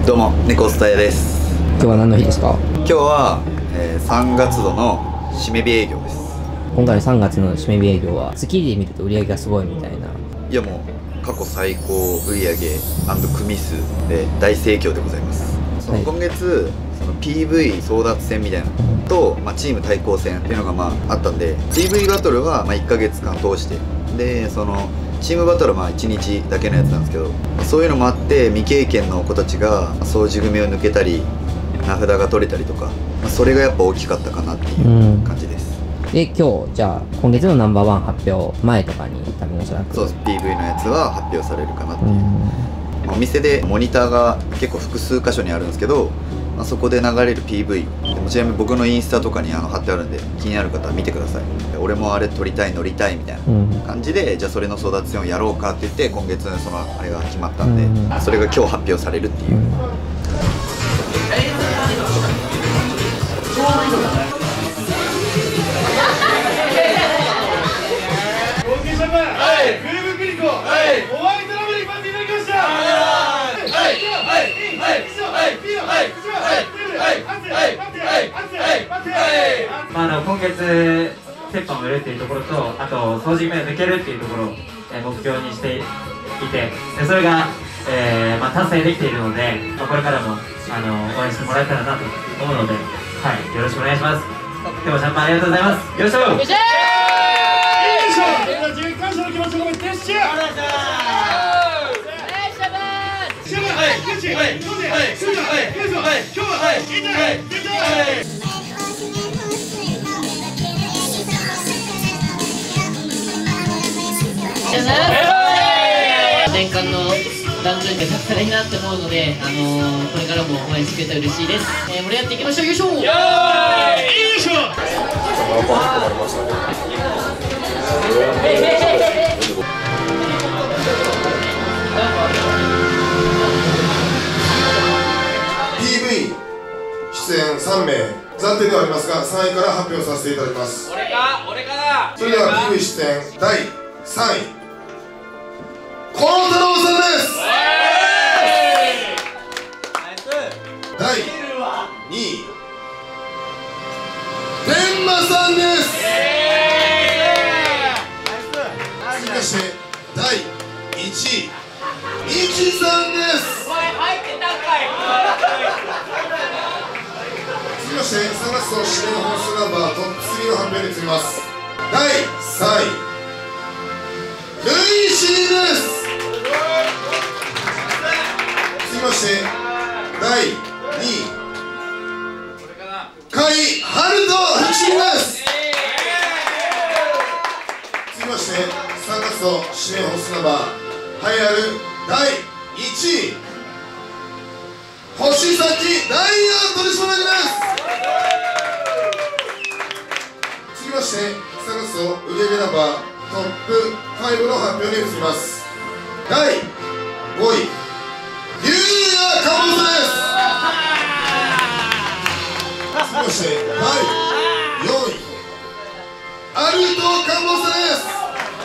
どうも、猫スタヤです。 今日は何の日ですか？ 今日は、3月度の締め日営業です。 今回の3月の締め日営業は月で見ると売り上げがすごいみたいな。 いやもう過去最高売上組数で大盛況でございます。その今月、その PV 争奪戦みたいなのと、チーム対抗戦っていうのがあったんで、 PV バトルは1ヶ月間通して、でそのチームバトルは1日だけのやつなんですけど、そういうのもあって未経験の子たちが掃除組を抜けたり名札が取れたりとか、それがやっぱ大きかったかなっていう感じです。 で今日じゃあ今月のナンバーワン発表前とかに多分おそらくそうです。 PV のやつは発表されるかなっていう、お店でモニターが結構複数箇所にあるんですけど、そこで流れる PV でちなみに僕のインスタとかに貼ってあるんで、気になる方は見てください。俺もあれ撮りたい乗りたいみたいな感じで、じゃあそれの争奪戦をやろうかって言って今月そのあれが決まったんで、それが今日発表されるっていう、 今月鉄板を売るっていうところと、あと掃除機を抜けるっていうところを目標にしていて、それが達成できているので、これからも応援してもらえたらなと思うので、よろしくお願いします。今日もシャンパンありがとうございます。よいしょ。よいしょ。自分感謝の気持ちを込めて撤収。 年間の男女に勝ったらいいなって思うので、これからも応援してくれたら嬉しいです。盛り上がっていきましょう。よいしょ。よいしょ。 PV 出演3名暫定ではありますが、3位から発表させていただきます。俺かな。それでは PV 出演第3位河野太郎さんです。第2位天馬さんです。続きまして第1位みちさんです。続きまして3月の指名本数ナンバートップ3の発表に移ります。第3位ルイシーです。続きまして第2位甲斐春人福士です。続きまして3月の指名本数ナンバー栄えある第1位星崎ダイヤ取締役です。続きまして3月の売上ナンバートップ5の発表に移ります。第5位ゆうやかぼすです。続きまして第4位アルトかぼすです。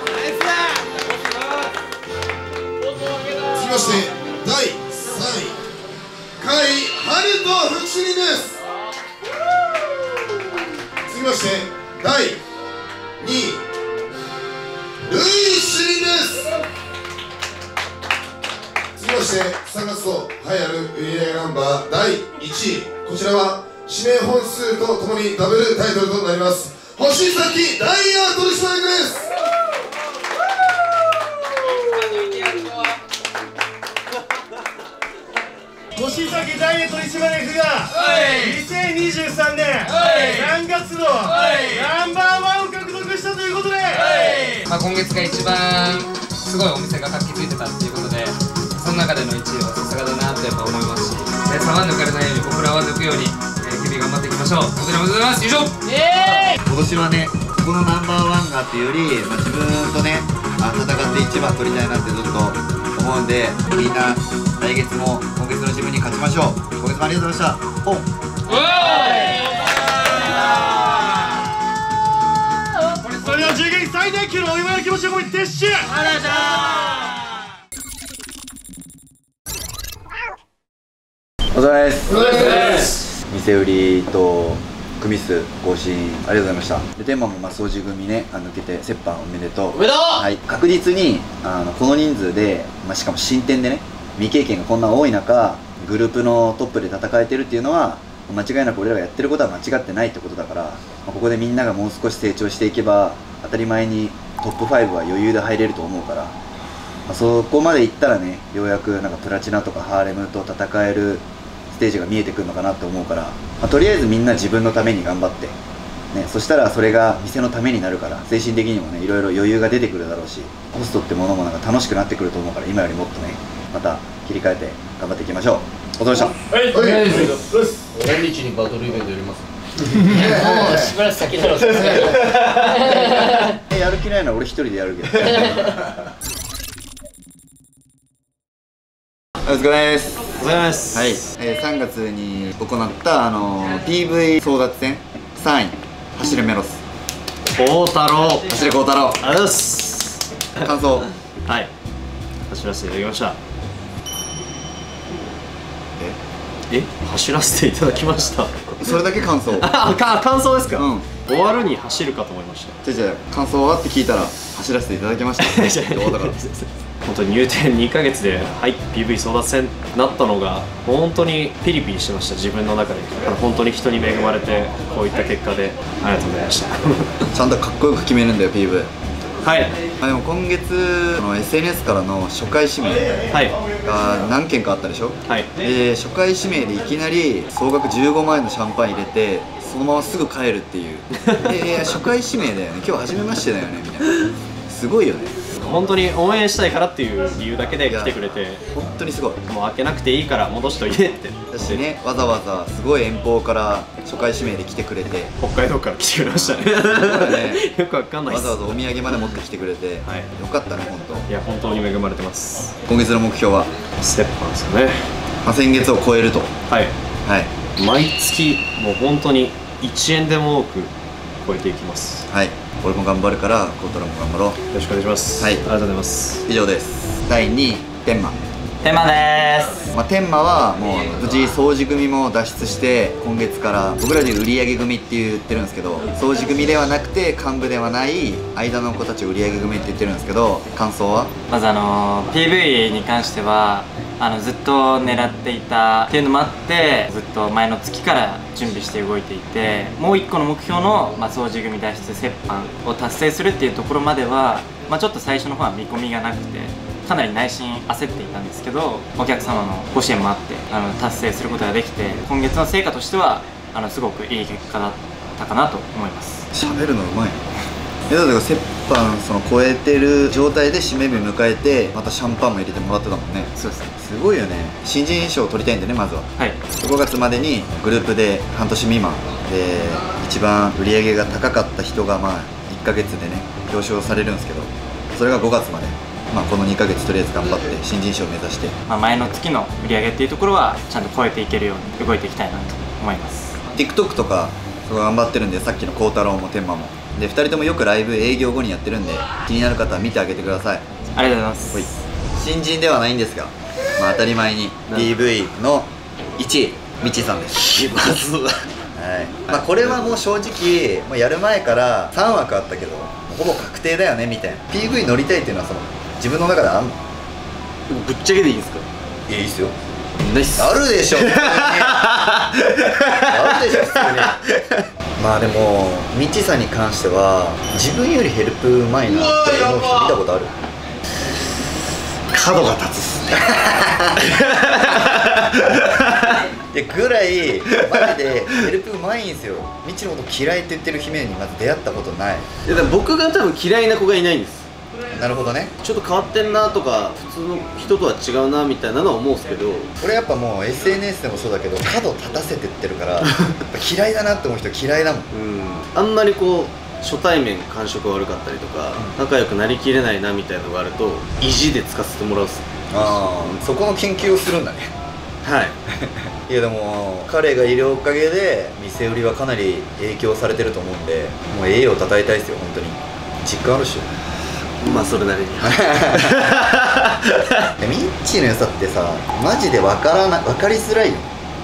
続きまして第3位甲斐春人福士です。続きまして第2位ルイシーです。続きまして3月の栄えある売上ナンバー第1位、こちらは指名本数とともにダブルタイトルとなります星崎ダイヤ取締役です。 星崎ダイヤ取締役が2023年3月のナンバーワンを獲得したということで、 今月が一番すごいお店が活気づいてたっていうことで、その中での1位はさすがだなってやっぱ思いますし、差は抜かれないように僕らは抜くように日々頑張っていきましょう。こちらもございます。以上。 今年はね、このナンバーワンがっていうより、自分とね戦って一番取りたいなってずっと思うんで、みんな来月も今月の自分に勝ちましょう。今月もありがとうございました。ポン。 それでは銃撃最大級のお祝いの気持ちを込めて撤収。 お疲れ様です。 お疲れ様です。 店売りと組数更新ありがとうございました。で天満も掃除組ね抜けて折半おめでとう。 おめでとう。 はい、確実にこの人数で、しかも新店でね未経験がこんな多い中グループのトップで戦えてるっていうのは間違いなく俺らがやってることは間違ってないってことだから、ここでみんながもう少し成長していけば当たり前にトップ5は余裕で入れると思うから、そこまでいったらねようやくなんかプラチナとかハーレムと戦えるステージが見えてくるのかなって思うから、とりあえずみんな自分のために頑張って、ね、そしたらそれが店のためになるから精神的にもねいろいろ余裕が出てくるだろうし、ホストってものもなんか楽しくなってくると思うから、今よりもっとねまた切り替えて頑張っていきましょう。お疲れ様でした。 はい、 何日にバトルイベントやります？ もうしばらく先だろう。 やる気ないのは俺一人でやるけど。お疲れ様です。 お疲れ様です。 はい、3月に行った PV 争奪戦3位走るメロス孝太郎。 走る孝太郎、 ありがとうございます。 感想。 はい、走らせていただきました。走らせていただきました。 それだけ感想？ 感想ですか？ うん。 終わるに走るかと思いました。 じゃあ感想はって聞いたら走らせていただきましたどうだから本当に入店2ヶ月ではい PV 争奪戦になったのが本当にピリピリしてました。自分の中で本当に人に恵まれてこういった結果でありがとうございましたちゃんとかっこよく決めるんだよ PV。 はい。 でも今月SNS からの初回指名が何件かあったでしょ。 はい。 で初回指名でいきなり総額15万円のシャンパン入れてそのまますぐ帰るっていう初回指名だよね、今日初めましてだよねみたいな、すごいよね。 本当に応援したいからっていう理由だけで来てくれて、 本当にすごい。 もう開けなくていいから戻しといてってだしね、わざわざすごい遠方から初回指名で来てくれて、 北海道から来てくれましたねよくわかんないです。 わざわざお土産まで持ってきてくれて、よかったね本当。 いや本当に恵まれてます。 今月の目標は折半ですよね。 先月を超えると。 はいはい、 毎月もう本当に1円でも多く超えていきます。 はい、俺も頑張るから孝太郎も頑張ろう。よろしくお願いします。はい、ありがとうございます。 以上です。第2位天満。 天満です。 天満はもう無事掃除組も脱出して今月から僕らで売上組って言ってるんですけど、掃除組ではなくて幹部ではない間の子たちを売上組って言ってるんですけど、感想は？ まずPV に関してはずっと狙っていたっていうのもあって、ずっと前の月から準備して動いていて、もう1個の目標の、掃除組脱出折半を達成するっていうところまでは、ちょっと最初の方は見込みがなくてかなり内心焦っていたんですけど、お客様のご支援もあって達成することができて、今月の成果としてはすごくいい結果だったかなと思います。 喋るのうまいね。だから折半超えてる状態で締め日迎えて、またシャンパンも入れてもらってたもんね。 そうですね。 すごいよね。新人賞を取りたいんでね、まずは。 はい。 5月までにグループで半年未満で一番売り上げが高かった人が1ヶ月でね表彰されるんですけど、それが5月まで、この2ヶ月とりあえず頑張って新人賞を目指して、 前の月の売り上げっていうところはちゃんと超えていけるように動いていきたいなと思います。 TikTok とかすごい頑張ってるんで、さっきの孝太郎も天満もで2人ともよくライブ営業後にやってるんで、気になる方は見てあげてください。 ありがとうございます。 新人ではないんですが、当たり前に PV の1位みちさんです。まずははい、これはもう正直もうやる前から3枠あったけどほぼ確定だよねみたいな。 PV 乗りたいっていうのは自分の中であんの？ ぶっちゃけでいいですか？ いや、いいっすよ。 ないっす。 あるでしょあるでしょ普通にでもみちさんに関しては自分よりヘルプうまいなって思う人見たことある？ 角が立つっすねぐらいマジでヘルプうまいんですよ。みちのこと嫌いって言ってる姫にまず出会ったことない。 でも僕が多分嫌いな子がいないんです。 なるほどね。 ちょっと変わってんなとか普通の人とは違うなみたいなのは思うんですけど、 俺やっぱもう SNS でもそうだけど角立たせてってるからやっぱ嫌いだなって思う人嫌いだもん。 あんまり初対面感触が悪かったりとか、仲良くなりきれないなみたいなのがあると意地でつかせてもらうっす。 そこの研究をするんだね。 はいいやでも彼がいるおかげで店売りはかなり影響されてると思うんで、もう栄誉をたたえたいですよ本当に。実感あるっしょ。 それなりにミッチーの良さってさマジで分かりづらいよ。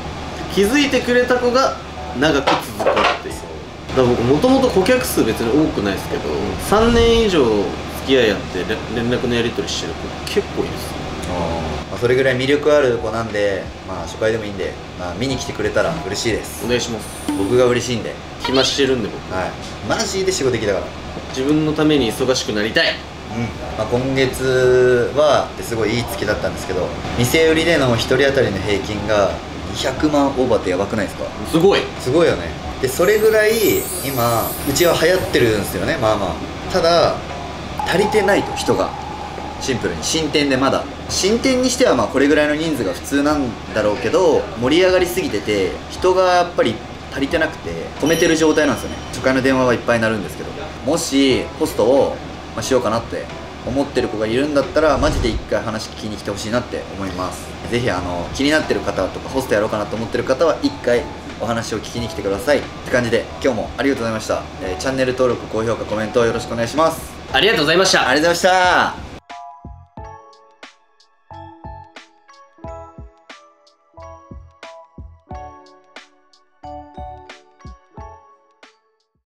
気づいてくれた子が長く続くっていう。だから僕もともと顧客数別に多くないですけど、3年以上付き合いあって連絡のやり取りしてる子結構いるんですよ。 それぐらい魅力ある子なんで、初回でもいいんで、見に来てくれたら嬉しいです。 お願いします。 僕が嬉しいんで。 暇してるんで僕。 マジで仕事できたから。 自分のために忙しくなりたい。 今月はすごいいい月だったんですけど、店売りでの1人当たりの平均が200万オーバーってやばくないですか？ すごいよね。でそれぐらい今うちは流行ってるんですよね。ただ足りてないと、人がシンプルに新店でまだ新店にしてはこれぐらいの人数が普通なんだろうけど、盛り上がりすぎてて人がやっぱり足りてなくて止めてる状態なんですよね。初回の電話はいっぱいになるんですけど、もしホストをしようかなって思ってる子がいるんだったらマジで一回話聞きに来てほしいなって思います。ぜひ気になってる方とかホストやろうかなと思ってる方は一回お話を聞きに来てくださいって感じで、今日もありがとうございました。チャンネル登録、高評価、コメントよろしくお願いします。 ありがとうございました。 ありがとうございました。